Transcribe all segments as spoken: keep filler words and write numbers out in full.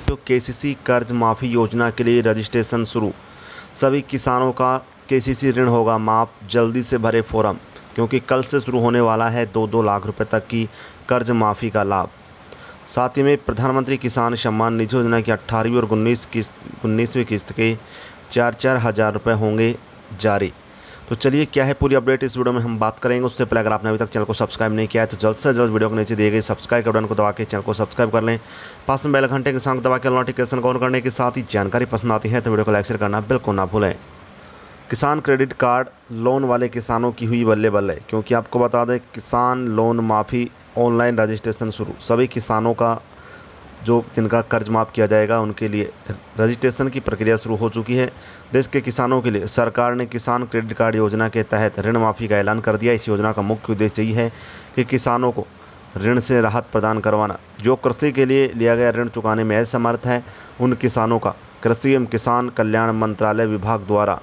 साथियों, केसीसी कर्ज माफ़ी योजना के लिए रजिस्ट्रेशन शुरू। सभी किसानों का केसीसी ऋण होगा माफ़, जल्दी से भरे फॉर्म, क्योंकि कल से शुरू होने वाला है दो दो लाख रुपए तक की कर्ज माफ़ी का लाभ। साथ ही में प्रधानमंत्री किसान सम्मान निधि योजना की अट्ठारहवीं और उन्नीस किस्त उन्नीसवीं किस्त के चार चार हज़ार रुपये होंगे जारी। तो चलिए, क्या है पूरी अपडेट इस वीडियो में हम बात करेंगे। उससे पहले अगर आपने अभी तक चैनल को सब्सक्राइब नहीं किया है तो जल्द से जल्द वीडियो को नीचे दिए गए सब्सक्राइब के बटन को दबा के चैनल को सब्सक्राइब कर लें। पास में बेल घंटे के साथ दबा के नोटिफिकेशन ऑन करने के साथ ही जानकारी पसंद आती है तो वीडियो को लाइक शेयर करना बिल्कुल ना भूलें। किसान क्रेडिट कार्ड लोन वाले किसानों की हुई बल्ले बल्ले, क्योंकि आपको बता दें किसान लोन माफ़ी ऑनलाइन रजिस्ट्रेशन शुरू। सभी किसानों का जो जिनका कर्ज माफ़ किया जाएगा उनके लिए रजिस्ट्रेशन की प्रक्रिया शुरू हो चुकी है। देश के किसानों के लिए सरकार ने किसान क्रेडिट कार्ड योजना के तहत ऋण माफ़ी का ऐलान कर दिया। इस योजना का मुख्य उद्देश्य यही है कि किसानों को ऋण से राहत प्रदान करवाना। जो कृषि के लिए लिया गया ऋण चुकाने में असमर्थ है, उन किसानों का कृषि एवं किसान कल्याण मंत्रालय विभाग द्वारा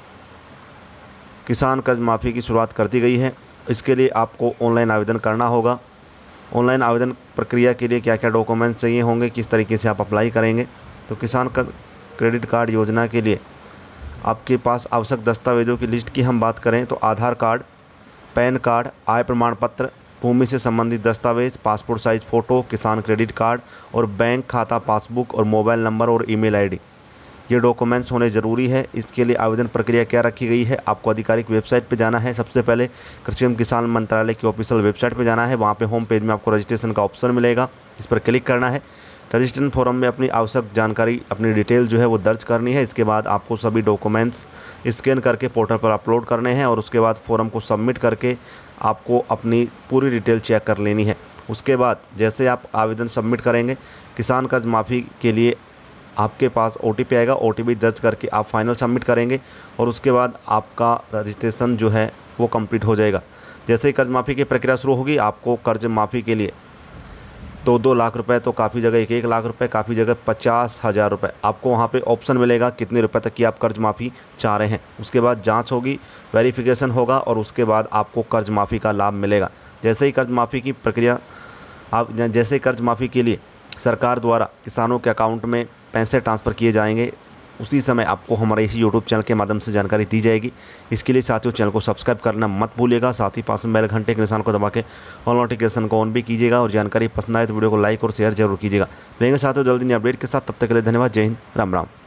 किसान कर्ज माफ़ी की शुरुआत कर दी गई है। इसके लिए आपको ऑनलाइन आवेदन करना होगा। ऑनलाइन आवेदन प्रक्रिया के लिए क्या क्या डॉक्यूमेंट्स चाहिए होंगे, किस तरीके से आप अप्लाई करेंगे। तो किसान क्रेडिट कार्ड योजना के लिए आपके पास आवश्यक दस्तावेजों की लिस्ट की हम बात करें तो आधार कार्ड, पैन कार्ड, आय प्रमाण पत्र, भूमि से संबंधित दस्तावेज, पासपोर्ट साइज़ फ़ोटो, किसान क्रेडिट कार्ड और बैंक खाता पासबुक और मोबाइल नंबर और ईमेल आईडी, ये डॉक्यूमेंट्स होने ज़रूरी है। इसके लिए आवेदन प्रक्रिया क्या रखी गई है, आपको आधिकारिक वेबसाइट पे जाना है। सबसे पहले कृषि एवं किसान मंत्रालय की ऑफिशियल वेबसाइट पे जाना है। वहाँ पे होम पेज में आपको रजिस्ट्रेशन का ऑप्शन मिलेगा, इस पर क्लिक करना है। रजिस्ट्रेशन फॉर्म में अपनी आवश्यक जानकारी, अपनी डिटेल जो है वो दर्ज करनी है। इसके बाद आपको सभी डॉक्यूमेंट्स स्कैन करके पोर्टल पर अपलोड करने हैं और उसके बाद फॉर्म को सबमिट करके आपको अपनी पूरी डिटेल चेक कर लेनी है। उसके बाद जैसे आप आवेदन सबमिट करेंगे, किसान कर्ज माफ़ी के लिए आपके पास ओ टी पी आएगा। ओ टी पी दर्ज करके आप फाइनल सबमिट करेंगे और उसके बाद आपका रजिस्ट्रेशन जो है वो कंप्लीट हो जाएगा। जैसे ही कर्ज माफ़ी की प्रक्रिया शुरू होगी, आपको कर्ज माफ़ी के लिए दो दो लाख रुपए, तो काफ़ी जगह एक एक लाख रुपए, काफ़ी जगह पचास हज़ार रुपये आपको वहाँ पे ऑप्शन मिलेगा कितने रुपए तक की आप कर्ज माफ़ी चाह रहे हैं। उसके बाद जांच होगी, वेरिफिकेशन होगा और उसके बाद आपको कर्ज माफ़ी का लाभ मिलेगा। जैसे ही कर्ज माफ़ी की प्रक्रिया आप जैसे ही कर्ज माफ़ी के लिए सरकार द्वारा किसानों के अकाउंट में पैसे ट्रांसफ़र किए जाएंगे, उसी समय आपको हमारे इसी यूट्यूब चैनल के माध्यम से जानकारी दी जाएगी। इसके लिए साथियों चैनल को सब्सक्राइब करना मत भूलिएगा। साथ ही पास में बेल घंटे के निशान को दबा के ऑल नोटिफिकेशन को ऑन भी कीजिएगा और जानकारी पसंद आए तो वीडियो को लाइक और शेयर जरूर कीजिएगा। मिलेंगे साथियों जल्दी नई अपडेट के साथ, तब तक के लिए धन्यवाद। जय हिंद, राम राम।